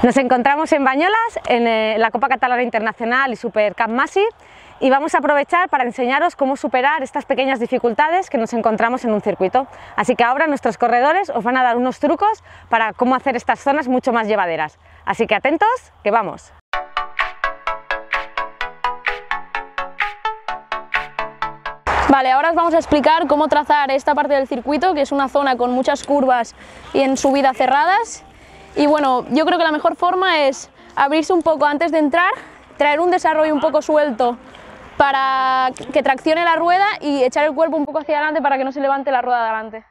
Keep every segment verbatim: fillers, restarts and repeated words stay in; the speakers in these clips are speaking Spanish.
Nos encontramos en Bañolas, en eh, la Copa Catalana Internacional y Supercup Massy, y vamos a aprovechar para enseñaros cómo superar estas pequeñas dificultades que nos encontramos en un circuito. Así que ahora nuestros corredores os van a dar unos trucos para cómo hacer estas zonas mucho más llevaderas. Así que atentos, que vamos. Vale, ahora os vamos a explicar cómo trazar esta parte del circuito, que es una zona con muchas curvas y en subida cerradas. Y bueno, yo creo que la mejor forma es abrirse un poco antes de entrar, traer un desarrollo un poco suelto para que traccione la rueda y echar el cuerpo un poco hacia adelante para que no se levante la rueda de adelante.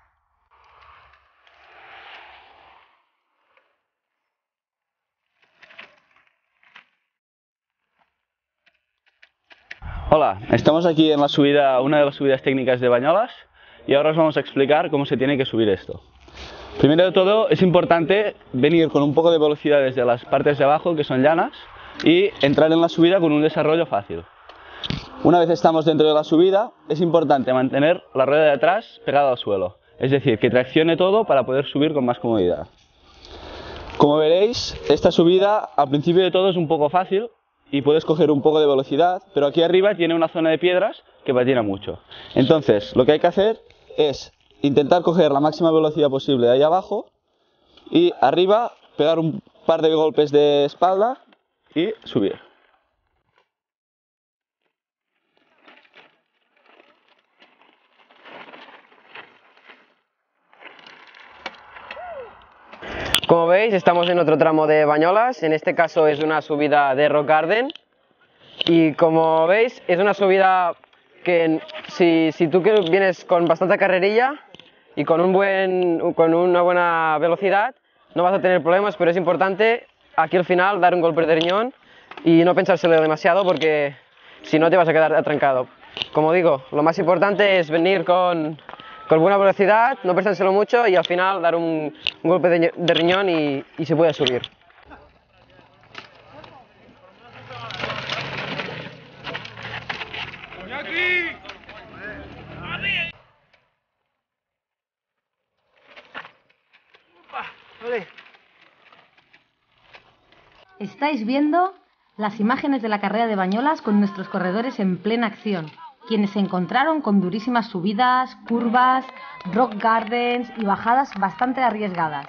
Hola, estamos aquí en la subida, una de las subidas técnicas de Bañolas, y ahora os vamos a explicar cómo se tiene que subir esto. Primero de todo, es importante venir con un poco de velocidad desde las partes de abajo, que son llanas, y entrar en la subida con un desarrollo fácil. Una vez estamos dentro de la subida, es importante mantener la rueda de atrás pegada al suelo, es decir, que traccione todo para poder subir con más comodidad. Como veréis, esta subida al principio de todo es un poco fácil y puedes coger un poco de velocidad, pero aquí arriba tiene una zona de piedras que patina mucho. Entonces, lo que hay que hacer es intentar coger la máxima velocidad posible de ahí abajo y arriba pegar un par de golpes de espalda y subir. Como veis, estamos en otro tramo de Bañolas, en este caso es una subida de Rock Garden, y como veis es una subida que si, si tú vienes con bastante carrerilla y con, un buen, con una buena velocidad no vas a tener problemas, pero es importante aquí al final dar un golpe de riñón y no pensárselo demasiado porque si no te vas a quedar atrancado. Como digo, lo más importante es venir con, con buena velocidad, no pensárselo mucho y al final dar un, un golpe de, de riñón y, y se puede subir. Estáis viendo las imágenes de la carrera de Bañolas con nuestros corredores en plena acción, quienes se encontraron con durísimas subidas, curvas, rock gardens y bajadas bastante arriesgadas.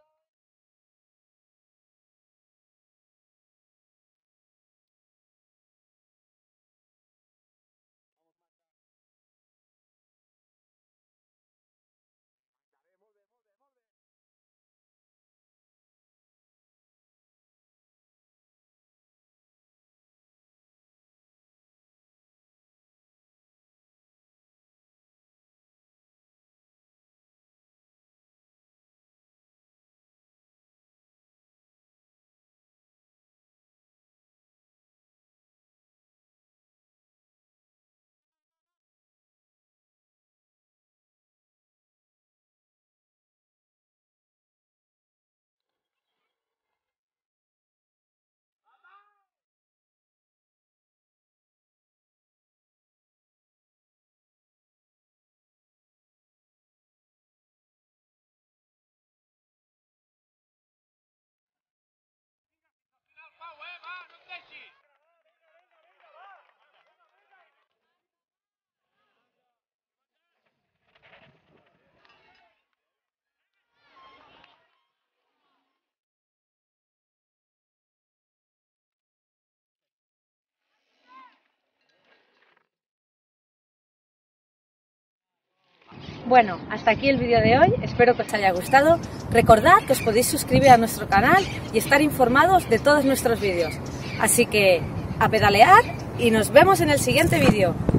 Bueno, hasta aquí el vídeo de hoy, espero que os haya gustado. Recordad que os podéis suscribir a nuestro canal y estar informados de todos nuestros vídeos. Así que a pedalear y nos vemos en el siguiente vídeo.